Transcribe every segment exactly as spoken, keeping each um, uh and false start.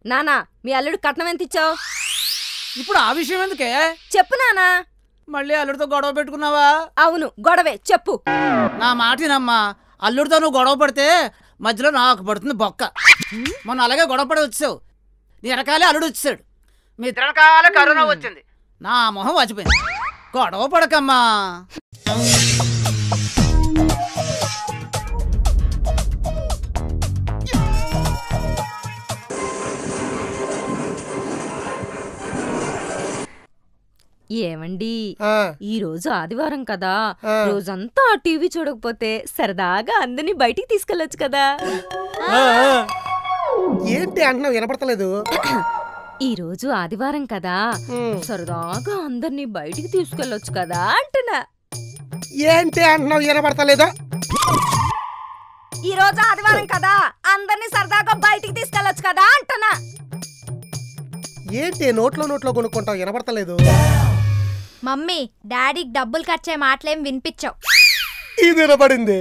నానా మీ అల్లుడు కట్నం ఎంత ఇచ్చావు? ఇప్పుడు ఆ విషయం ఎందుకే? చెప్పు నానా. మళ్ళీ అల్లుడితో గొడవ పెట్టుకున్నావా? అవును గొడవే, చెప్పు. నా మాటినమ్మా, అల్లుడితో నువ్వు గొడవ పడితే మధ్యలో నాకు పడుతుంది బొక్క. మొన్న అలాగే గొడవ పడి వచ్చావు, నీ వెనకాలే అల్లుడు వచ్చాడు, మీ వెనకాలే కరోనా వచ్చింది, నా మొహం వాచిపోయింది. గొడవ పడకమ్మా. ఏమండి, ఈ రోజు ఆదివారం కదా, రోజంతా టీవీ చూడకపోతే సరదాగా అందరినీ బయటికి తీసుకెళ్లొచ్చు కదా. ఏంటి అంటున్నావు, వినపడతలేదు. ఈ రోజు ఆదివారం కదా, సరదాగా అందరినీ బయటికి తీసుకెళ్లొచ్చు కదా అంటున్నా. ఏంటి అంటున్నావు, వినపడతలేదు. ఈ రోజు ఆదివారం కదా, అందరినీ సరదాగా బయటికి తీసుకెళ్లొచ్చు కదా అంటున్నా. ఏంటి నోట్లో నోట్లో కొనుక్కుంటావు, వినపడతలేదు. మమ్మీ, డాడీకి డబ్బులు ఖర్చే మాటలేం వినిపించావు. ఇది వినపడింది.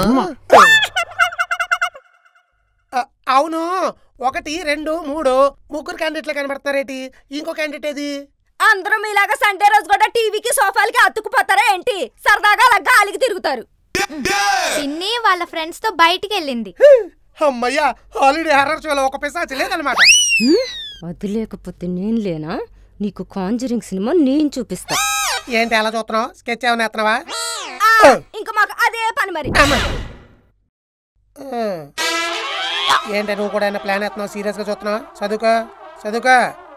అవును, ఒకటి రెండు మూడు ముగ్గురు క్యాండిడేట్లు కనబడతారేటి, ఇంకో క్యాండిడేట్ ఏది? అందరూ మీలాగా సండే రోజు కూడా టీవీకి సోఫాలకి అతుక్కుపోతారా ఏంటి? సరదాగా అలా గాలికి తిరుగుతారు. పిన్ని వాళ్ళ ఫ్రెండ్స్ తో బయటికి వెళ్ళింది. అమ్మయ్యా, హాలిడే హర్రర్ షోలో ఒక పిశాచి లేదనమాట. అది లేకపోతే నేను లేనా? నీకు కాంజరింగ్ సినిమా నేను చూపిస్తా. ఏంటి అలా చూస్తున్నావు, స్కెచ్ ఏమైనా ఎత్తనావా? ఇంకా మాకు అదే పని మరి. ఏంటి నువ్వు కూడా ఏమైనా ప్లాన్ ఎత్తున్నావు, సీరియస్ గా చూస్తున్నావు? చదువుకో చదువుకో.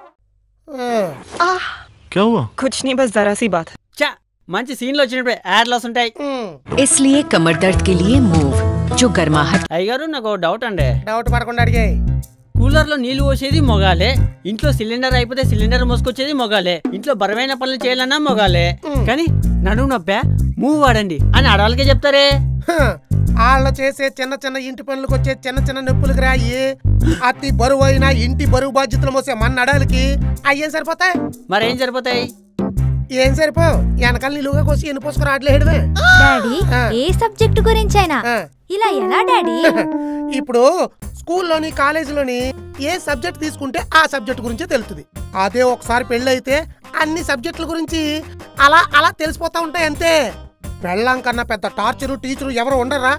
कुछ नहीं, बस जरा सी बात है. చా మంచి సీన్లు వచ్చినప్పుడు యాడ్లు వస్తుంటాయి. इसलिए कमर दर्द के लिए मूव जो गर्माहट. అయ్యగారు నాకు డౌట్ అండి. డౌట్ పడకుండా అడిగాయి. కూలర్ లో నీళ్లు పోసేది మొగాలే, ఇంట్లో సిలిండర్ అయిపోతే సిలిండర్ మోసుకొచ్చేది మొగాలే, ఇంట్లో బరువైన పనులు చేయాలన్నా మొగాలే, కానీ నడుము నొప్పా మూవ్ వాడండి అని ఆడవాళ్ళకే చెప్తారే. వాళ్ళు చేసే చిన్న చిన్న ఇంటి పనులకు వచ్చే చిన్న చిన్న నొప్పులకు రాయి అతి బరువు అయినా ఇంటి బరువు బాధ్యతలు మోసే మన నడాలకి అయ్యేం సరిపోతాయి? మరేం సరిపోతాయి? ఏం సరిపో, వెనకాల నిలువుగా కోసి ఎన్ని పోసుకుని ఆడలేడువే. డాడీ, ఏ సబ్జెక్ట్ గురించి అయినా ఇలా ఎలా డాడీ? ఇప్పుడు స్కూల్లోని కాలేజీలోని ఏ సబ్జెక్ట్ తీసుకుంటే ఆ సబ్జెక్ట్ గురించే తెలుస్తుంది. అదే ఒకసారి పెళ్ళి అయితే అన్ని సబ్జెక్టుల గురించి అలా అలా తెలిసిపోతా ఉంటాయి అంతే. పెళ్ళాం కన్నా పెద్ద టార్చరు టీచరు ఎవరు ఉండరా?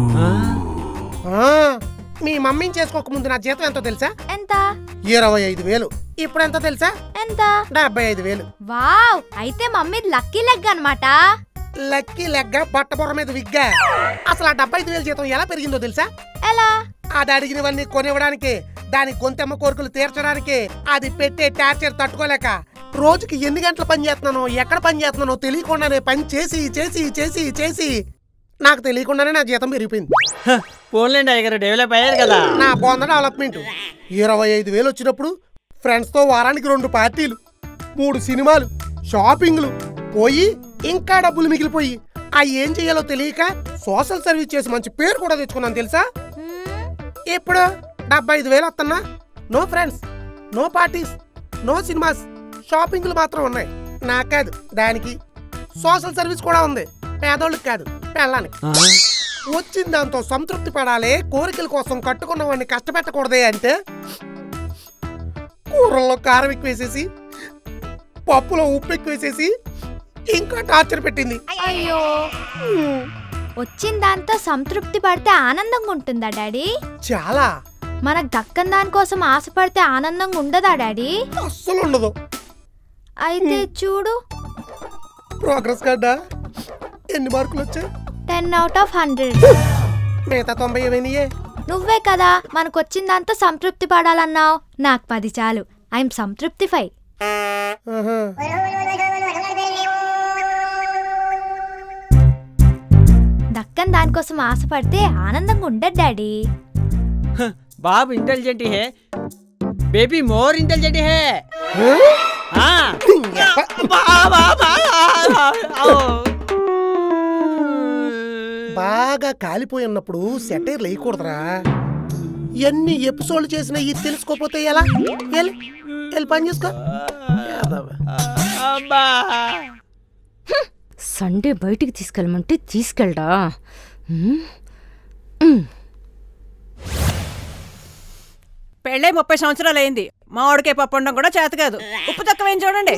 మీ మమ్మీని చేసుకోక ముందు నా జీతం ఎంతో తెలుసా? ఎంత? ఇరవై ఐదు వేలు. ఇప్పుడు ఎంతో తెలుసా? ఎంత? డెబ్బై ఐదు వేలు. వావ్, అయితే మమ్మీ లక్కీ లెగ్ అన్నమాట. లక్కీ లెగ్గ బట్టబొర్ర మీద విగ్గా. అసలు ఆ డెబ్బై ఐదు వేలు జీతం ఎలా పెరిగిందో తెలుసా? ఎలా? అది అడిగినవన్నీ కొనివ్వడానికి, దాని గొంతెమ్మ కోరికలు తీర్చడానికి, అది పెట్టే టార్చర్ తట్టుకోలేక రోజుకి ఎన్ని గంటలు పని చేస్తున్నానో ఎక్కడ పని చేస్తున్నానో తెలియకుండానే పని చేసి చేసి చేసి చేసి నాకు తెలియకుండానే నా జీతం పెరిగిపోయింది. పోన్లేండి అయ్యగారు, డెవలప్ అయ్యారు కదా. నా బొంద డెవలప్మెంట్. ఇరవై ఐదు వేలు వచ్చినప్పుడు ఫ్రెండ్స్ తో వారానికి రెండు పార్టీలు, మూడు సినిమాలు, షాపింగ్లు పోయి ఇంకా డబ్బులు మిగిలిపోయి ఆ ఏం చెయ్యాలో తెలియక సోషల్ సర్వీస్ చేసి మంచి పేరు కూడా తెచ్చుకున్నాను తెలుసా? ఇప్పుడు డెబ్బై ఐదు వేలు వస్తున్నా, no friends, no parties, no cinemas, షాపింగ్లు మాత్రం ఉన్నాయి. నాకు కాదు, దానికి. సోషల్ సర్వీస్ కూడా ఉంది, పేదోళ్ళకి కాదు, పెళ్ళానికి. వచ్చిన దాంతో సంతృప్తి పడాలి, కోరికల కోసం కట్టుకున్న వాడిని కష్టపెట్టకూడదే అంటే కూరల్లో కారం ఎక్కువేసేసి పప్పులో ఉప్పు ఎక్కువేసేసి ఇంకా టార్చర్ పెట్టింది. అయ్యో, వచ్చిన దాంతో సంతృప్తి పడితే ఆనందంగా ఉంటుందా డాడీ? చాలా. మనకు దక్కని దానికోసం ఆశపడితే ఆనందంగా ఉండదా డాడీ? అస్సలు ఉండదు. అయితే చూడు, ప్రోగ్రెస్ కార్డా ఎన్ని మార్కులు వచ్చాయి? Ten out of hundred. మిగతా తొంభై ఏమైనాయే? నువ్వే కదా మనకు వచ్చిన దాంతో సంతృప్తి పడాలన్నావు. నాకు పది చాలు, ఐఎమ్ సంతృప్తి ఫైవ్. దక్కని దానికోసం ఆశపడితే ఆనందంగా ఉండదు డాడీ. బాబు ఇంటెలిజెంట్ హే, బేబీ మోర్ ఇంటెలిజెంట్ హే. బాగా కాలిపోయి ఉన్నప్పుడు సెటైర్ లేయకూడదురా. ఎన్ని ఎపిసోడ్లు చేసినా ఇది తెలుసుకోపోతే ఎలా? వెళ్ళి పని చేసుకో. సండే బయటికి తీసుకెళ్ళమంటే తీసుకెళ్ళడా? పెళ్ళై ముప్పై సంవత్సరాలు అయింది. మా వాడికే పప్పు ఉండడం కూడా చేత కాదు. ఉప్పు తక్కువేం చూడండి.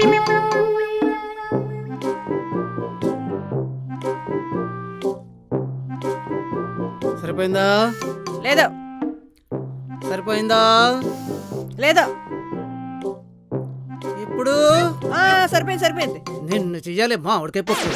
సరిపోయిందా? లేదో. సరిపోయిందా? లేదో. ఇప్పుడు సరిపోయింది సరిపోయింది. నిన్ను చెయ్యాలి మా ఆవిడకే పప్పు.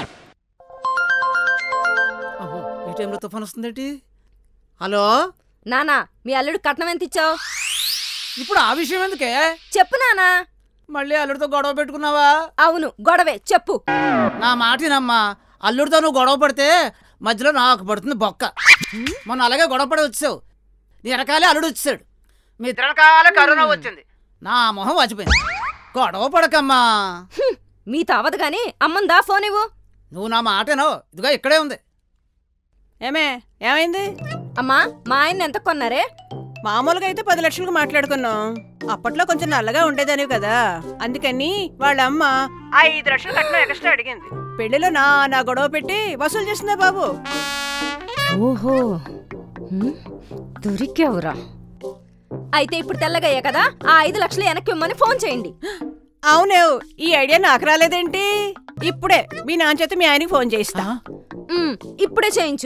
ఈ టైంలో తుఫాన్ వస్తుందేంటి? హలో నానా, మీ అల్లుడు కట్నం ఎంత ఇచ్చావు? ఇప్పుడు ఆ విషయం ఎందుకే? చెప్పు నానా. మళ్ళీ అల్లుడితో గొడవ పెట్టుకున్నావా? అవును, గొడవే. చెప్పు. నా మాటినమ్మా, అల్లుడితో నువ్వు గొడవ పడితే మధ్యలో నాకు పడుతుంది బొక్క. మొన్న అలాగే గొడవ పడి వచ్చావు. నీ వెనకాలే అల్లుడు వచ్చాడు. మీ తిరకాలే కరోనా వచ్చింది. నా మొహం వాచిపోయింది. గొడవ పడకమ్మా. మీ తావదు గాని అమ్మందా ఫోన్ ఇవ్వు. నువ్వు నా మాటేనో, ఇదిగా ఇక్కడే ఉంది. ఏమే ఏమైంది? అమ్మా, మా ఆయన ఎంత కొన్నారే? మామూలుగా అయితే పది లక్షలకు మాట్లాడుకున్నాం. అప్పట్లో కొంచెం నల్లగా ఉండేదానివి కదా, అందుకని వాళ్ళ అమ్మ ఐదు లక్షలు కట్నం ఎక్స్ట్రా అడిగింది. పెళ్లిలో నా నా గొడవ పెట్టి వసూలు చేసిందా బాబు. ఓహో, దొరికావురా. అయితే ఇప్పుడు తెల్లగయ్యా కదా, ఆ ఐదు లక్షలు వెనక్కి ఇమ్మని ఫోన్ చేయండి. అవునేవు, ఈ ఐడియా నాకు రాలేదేంటి? ఇప్పుడే మీ నాన్న చేత మీ ఆయనకి ఫోన్ చేయిస్తా. ఇప్పుడే చేయించు.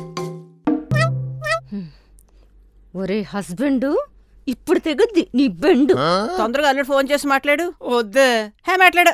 ఒరే హస్బెండ్, ఇప్పుడు తెగుద్ది నీ బెండు. తొందరగా అల్లుడు ఫోన్ చేసి మాట్లాడు. వద్దే. హే మాట్లాడు.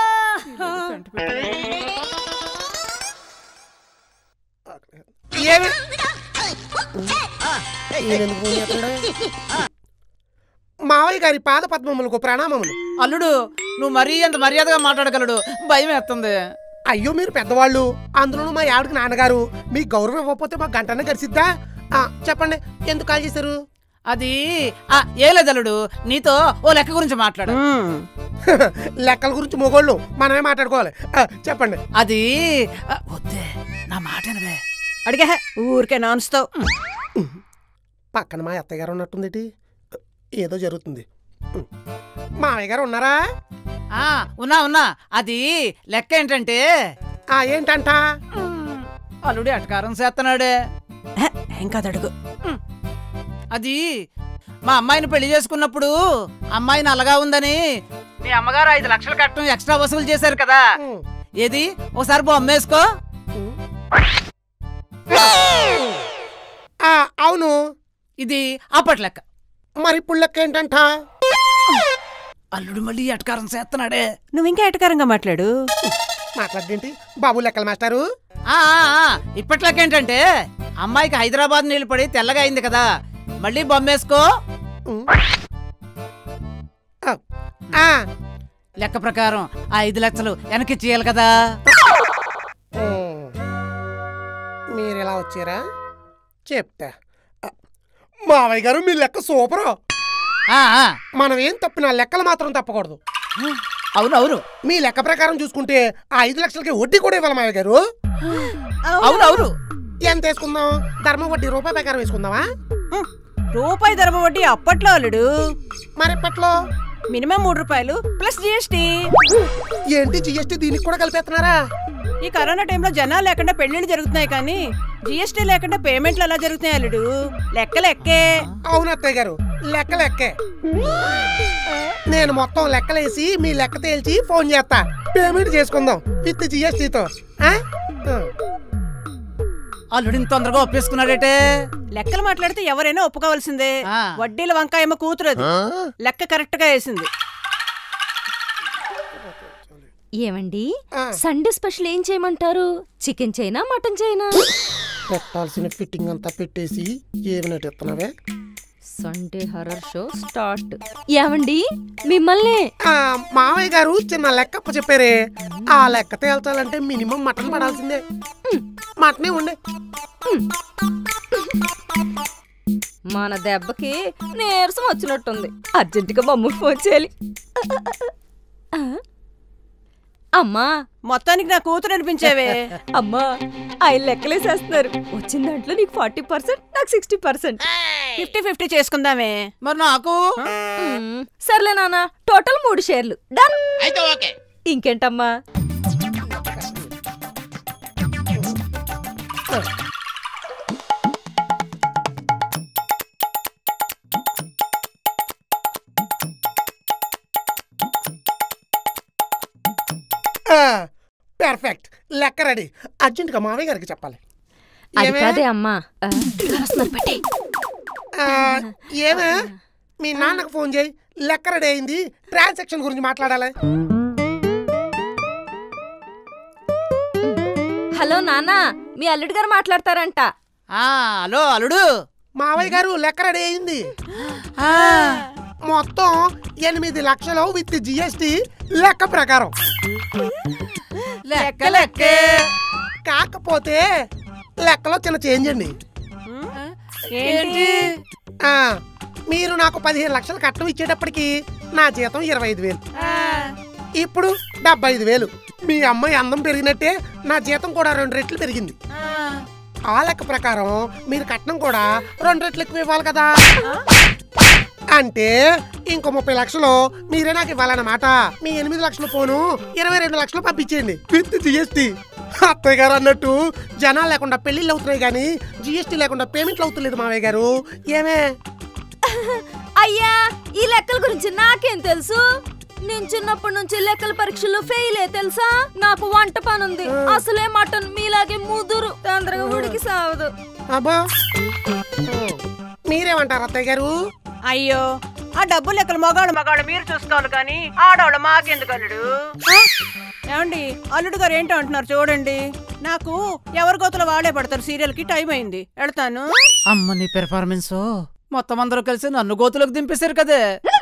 మావయ్య గారి పాద పద్మములకు ప్రణామములు. అల్లుడు, నువ్వు మరీ అంత మర్యాదగా మాట్లాడగలడు. భయం వేస్తుంది. అయ్యో, మీరు పెద్దవాళ్ళు, అందులోనూ మా ఆవిడకి నాన్నగారు. మీ గౌరవం ఇవ్వకపోతే మా గంటనే గడిసిద్దా? చెప్పండి, ఎందుకు కాల్ చేశారు? అది ఏ లేదు అల్లుడు, నీతో ఓ లెక్క గురించి మాట్లాడు. లెక్కల గురించి మొగోళ్ళు మనమే మాట్లాడుకోవాలి. చెప్పండి. అది వద్దే, నా మాటనవే. అడిగా ఊరికే నాన్స్తావు. పక్కన మా అత్తయ్య గారు ఉన్నట్టుందేటి, ఏదో జరుగుతుంది. మావయ్య గారు ఉన్నారా? ఉన్నా ఉన్నా. అది లెక్క ఏంటంటే. ఏంటంట? అల్లుడు అటకారం చేస్తున్నాడే. ఏం కాదు, అడుగు. అది మా అమ్మాయిని పెళ్లి చేసుకున్నప్పుడు అమ్మాయిని అలాగా ఉందని మీ అమ్మగారు ఐదు లక్షలు కట్టడం ఎక్స్ట్రా వసూలు చేశారు కదా. ఏది ఓసారి బొమ్మేసుకో. అవును, ఇది అప్పటి లెక్క. మరి ఇప్పుడు లెక్క ఏంటంట? అల్లుడు మళ్ళీ ఎటకారం చేస్తున్నాడే. నువ్వు ఇంకా ఎటకారంగా మాట్లాడు. మాట్లాడేంటి బాబు లెక్కలు మాస్టారు? ఇప్పటి లెక్క ఏంటంటే, అమ్మాయికి హైదరాబాద్ నీళ్లు పడి తెల్లగా అయింది కదా, మళ్ళీ బొమ్మేసుకో. లెక్క ప్రకారం ఆ ఐదు లక్షలు వెనక్కి చేయాలి కదా. మీరు ఎలా వచ్చారా చెప్తా. మావయ్య గారు, మీ లెక్క సూపరు. మనం ఏం తప్పినా లెక్కలు మాత్రం తప్పకూడదు. అవునవును, మీ లెక్క ప్రకారం చూసుకుంటే ఆ ఐదు లక్షలకి వడ్డీ కూడా ఇవ్వాలి మావయ్య గారు. అవునవును. ఎంత వేసుకుందాం? ధర్మ వడ్డీ రూపాయి ప్రకారం వేసుకుందామా? రూపాయి ధర్మ వడ్డీ అప్పట్లో అల్లుడు. మరి ఎప్పట్లో? మినిమం మూడు రూపాయలు ప్లస్ జిఎస్టీ. ఏంటి జిఎస్టీ దీనికి కూడా కలిపేస్తున్నారా? ఈ కరోనా టైంలో జనాలు లేకుండా పెళ్లిళ్ళు జరుగుతున్నాయి, కానీ జిఎస్టీ లేకుండా పేమెంట్లు ఎలా జరుగుతున్నాయి అల్లుడు? లెక్క లెక్కే. అవును అత్తయ్య గారు, లెక్క లెక్కే. నేను మొత్తం లెక్కలేసి మీ లెక్క తేల్చి ఫోన్ చేస్తా. పేమెంట్ చేసుకుందాం విత్ జిఎస్టీతో. అల్లుడిని తొందరగా ఒప్పేసుకున్నాడేటే. లెక్కలు మాట్లాడితే ఎవరైనా ఒప్పుకోవాల్సిందే. వడ్డీల వంకాయమ్మ కూతురు అది. లెక్క కరెక్ట్ గా వేసింది. ఏమండి, సండే స్పెషల్ ఏం చేయమంటారు? చికెన్ చేయనా, మటన్ చేయనా? పెట్టాల్సిన ఫిట్టింగ్ అంతా పెట్టేసి ఏమినట్టు ఎత్తున్నావే? Sunday horror show start. ఏమండి, మిమ్మల్ని మావయ్య గారు చిన్న లెక్క చెప్పారే, ఆ లెక్క తేల్చాలంటే మినిమం మటన్ పడాల్సిందే. మటనే ఉండే. మన దెబ్బకి నీరసం వచ్చినట్టుంది. అర్జెంటుగా మమ్మీకి ఫోన్ చేయాలి. అమ్మా, మొత్తానికి నా కూతురు అనిపించేవే. అమ్మా, ఆయన లెక్కలేసేస్తున్నారు. వచ్చిన దాంట్లో నీకు ఫార్టీ పర్సెంట్, నాకు సిక్స్టీ పర్సెంట్. ఫిఫ్టీ ఫిఫ్టీ చేసుకుందామే. మరి నాకు? సర్లే నాన్న, టోటల్ మూడు షేర్లు డన్. ఇంకేంటమ్మా? పర్ఫెక్ట్, లెక్క రెడీ. అర్జెంటుగా మావయ్య గారికి చెప్పాలి. అమ్మా ఏమే మీ నాన్నకు ఫోన్ చేయి, లెక్క రెడీ అయింది, ట్రాన్సాక్షన్ గురించి మాట్లాడాలి. హలో నాన్న, మీ అల్లుడు గారు మాట్లాడతారంట. హలో అల్లుడు. మావయ్య గారు లెక్క రెడీ అయింది. మొత్తం ఎనిమిది లక్షలు విత్ జిఎస్టి లెక్క ప్రకారం. లెక్క లెక్కే, కాకపోతే లెక్కలో చిన్న చేంజ్ అండి. ఏంటి? మీరు నాకు పదిహేను లక్షలు కట్టం ఇచ్చేటప్పటికి నా జీతం ఇరవై ఐదు వేలు, ఇప్పుడు డెబ్బై ఐదు వేలు. మీ అమ్మాయి అందం పెరిగినట్టే నా జీతం కూడా రెండు రెట్లు పెరిగింది. ఆ లెక్క ప్రకారం మీరు కట్నం కూడా రెండు రెట్లు ఎక్కువ ఇవ్వాలి కదా. అంటే ఇంకో ముప్పై లక్షలు మీరే నాకు ఇవ్వాలన్నమాట. మీ ఎనిమిది లక్షలు పోను ఇరవై రెండు లక్షలు పంపించేయండి విత్ జిఎస్టి. అత్తయ్య గారు అన్నట్టు జనాలు లేకుండా పెళ్లిళ్ళు అవుతున్నాయి కానీ జిఎస్టి లేకుండా పేమెంట్లు అవుతలేదు మావయ్య గారు. ఏమే అయ్యా, ఈ లెక్కల గురించి నాకేం తెలుసు? నేను చిన్నప్పటి నుంచి లెక్కల పరీక్షలు ఫెయిల్ ఏ తెలుసా? నాకు వంట పని ఉంది. అసలే మటన్ మీలాగే ముదురు, తొందరగా ఉడికి సావదు. అబ్బా, మీరేమంటారు అత్తయ్య గారు? అయ్యో, ఆ డబ్బు లెక్కలు మగాడు మగాడు మీరు చూసుకోవాలి కానీ ఆడవాళ్ళు మాకెందుకు అల్లుడు? ఏమండి, అల్లుడు గారు ఏంటో అంటున్నారు చూడండి. నాకు ఎవరి గోతులు వాడే పడతారు. సీరియల్ కి టైం అయింది, వెళ్తాను. అమ్మ నీ పెర్ఫార్మెన్స్ మొత్తం అందరూ కలిసి నన్ను గోతులకు దింపేశారు కదే.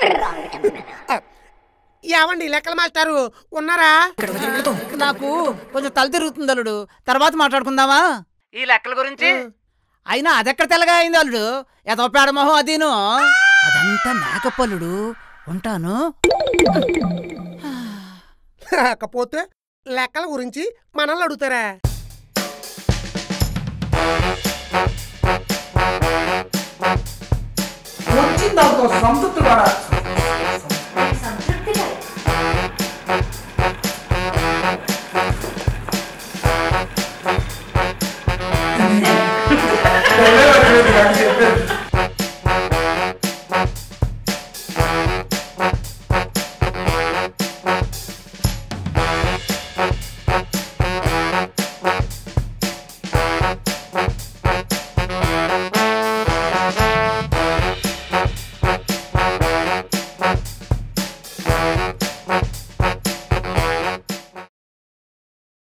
ఏమండి లెక్కల మాస్టారు ఉన్నారా? నాకు కొంచెం తల తిరుగుతుంది అల్లుడు, తర్వాత మాట్లాడుకుందామా ఈ లెక్కల గురించి. అయినా అదెక్కడ తెల్లగా అయింది అల్లుడు, ఎదో పేడమోహం అదీను. అదంతా మేకప్ అల్లుడు, ఉంటాను. లేకపోతే లెక్కల గురించి మనల్ని అడుగుతారా? వచ్చిందాంతో సంతృప్తి పడా. చెప్పారు